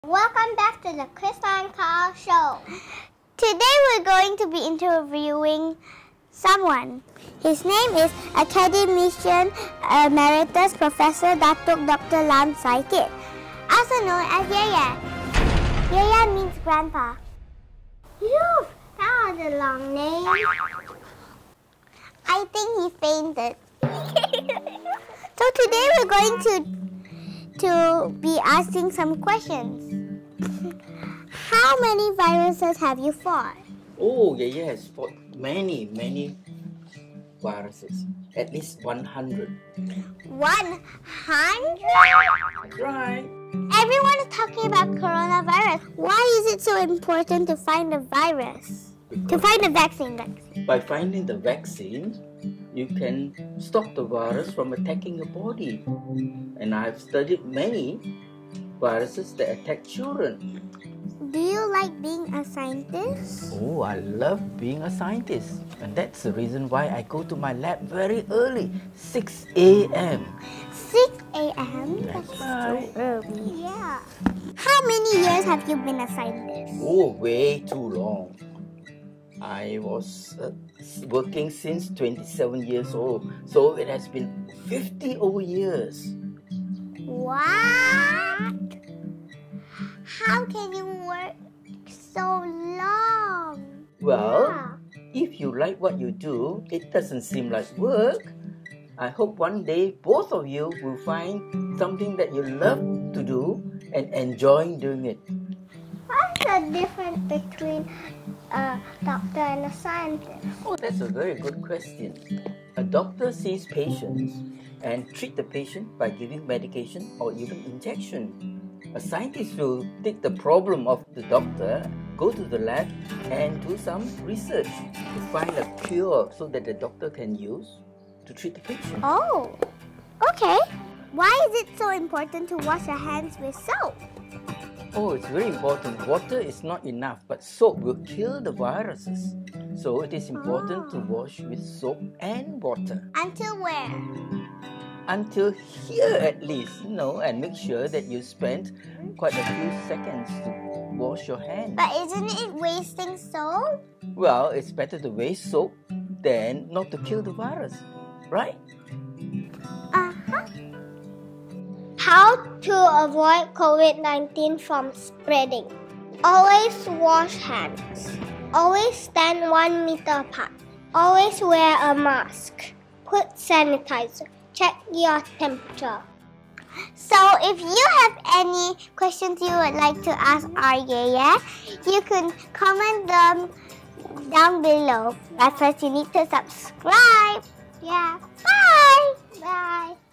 Welcome back to the Krysta and Kyle show. Today we're going to be interviewing someone. His name is Academician Emeritus Professor Dato Dr. Lam Sai, also known as Yaya. Yaya means grandpa. Phew, that was a long name. I think he fainted. So today we're going to be asking some questions. How many viruses have you fought? Oh, Yaya has fought many viruses. At least 100. 100? That's right. Everyone is talking about coronavirus. Why is it so important to find a virus? To find a vaccine. By finding the vaccine, you can stop the virus from attacking your body. And I've studied many viruses that attack children. Do you like being a scientist? Oh, I love being a scientist. And that's the reason why I go to my lab very early, 6 a.m. 6 a.m.? That's right. So early. Yeah. How many years have you been a scientist? Oh, way too long. I was working since 27 years old, so it has been 50 over years. What? How can you work so long? Well, if you like what you do, it doesn't seem like work. I hope one day both of you will find something that you love to do and enjoy doing it. What's the difference between a doctor and a scientist? Oh, that's a very good question. A doctor sees patients and treats the patient by giving medication or even injection. A scientist will take the problem of the doctor, go to the lab and do some research to find a cure so that the doctor can use to treat the patient. Oh, okay. Why is it so important to wash your hands with soap? Oh, it's very important. Water is not enough, but soap will kill the viruses. So it is important to wash with soap and water. Until where? Until here at least, and make sure that you spend quite a few seconds to wash your hands. But isn't it wasting soap? Well, it's better to waste soap than not to kill the virus, right? How to avoid COVID-19 from spreading? Always wash hands. Always stand 1 meter apart. Always wear a mask. Put sanitizer. Check your temperature. So if you have any questions you would like to ask our Yaya, you can comment them down below. But first you need to subscribe. Yeah. Bye. Bye.